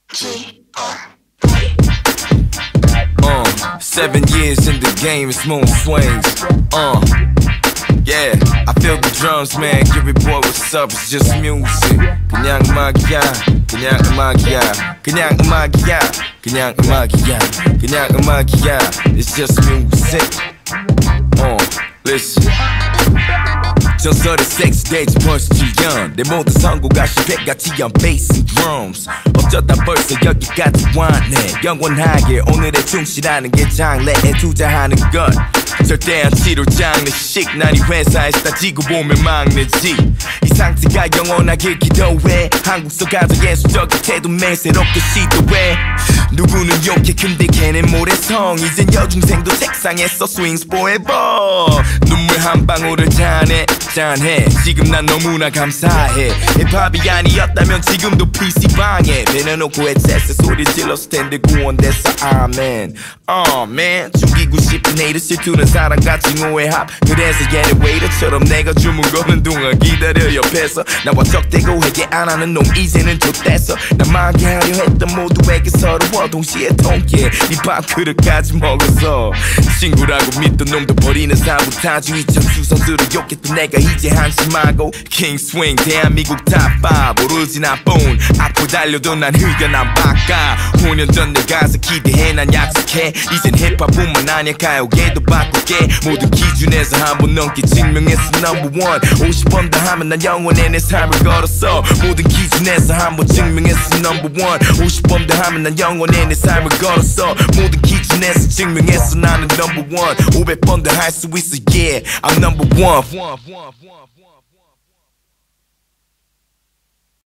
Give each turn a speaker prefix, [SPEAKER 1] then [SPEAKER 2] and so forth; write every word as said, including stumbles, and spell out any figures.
[SPEAKER 1] Uh, seven years in the game, it's moon swings. Uh, yeah, I feel the drums, man. Give it, boy, what's up? It's just music. 그냥 음악이야, 그냥 음악이야, 그냥 음악이야, 그냥 음악이야, 그냥 음악이야. It's just music. Uh, listen. 전설의 섹시 데이지 벌써 칠년 내 모든 성공과 실패같이 on bass and drums 어쩌다 벌써 여기까지 왔네 영원하게 오늘에 충실하는 게 장래에 투자하는 것 절대 안 치료 장례식 난 이 회사에서 따지고 보면 막내지 이 상태가 영원하길 기도해 한국 속 가장 예술적인 태도 매새롭게 시도해 누구는 욕해 근데 걔는 모래성 이젠 여중생도 책상에서 swings forever 눈물 한 방울을 자네 짠해 지금 난 너무나 감사해 힙합이 아니었다면 지금도 피씨방에 배내놓고 헤드셋에 소리 질렀을 텐데 구원됐어 아멘 oh man 죽이고 싶은 헤이트 실투는 사랑같이 오해합 그래서 얘네 웨이터처럼 내가 주문 거는 동안 기다려 옆에서 나와 적대고 회개 안 하는 놈 이제는 좆됐어 난 망해하려 했던 모두에게 서러워 동시에 통쾌해 이 밥그릇까지 먹어서 친구라고 믿던 놈도 버리는 사부타주의 점수 선수를 욕했던 내가 이제 한심하고 킹 스윙 대한민국 탑파 모르지 나뿐 앞으로 달려도 난 의견 안 바꿔 오 년 전 내 가서 기대해 난 약속해 이젠 힙합뿐만 아니야 가요계도 바꿀게 모든 기준에서 한 번 넘게 증명했어 넘버 원 오십 번 더 하면 난 영원히 내 삶을 걸었어 모든 기준에서 한 번 증명했어 넘버 원 오십 번 더 하면 난 영원히 내 삶을 걸었어 모든 기준에서 증명했어 나는 넘버 원 오백 번 더 할 수 있어 yeah I'm number one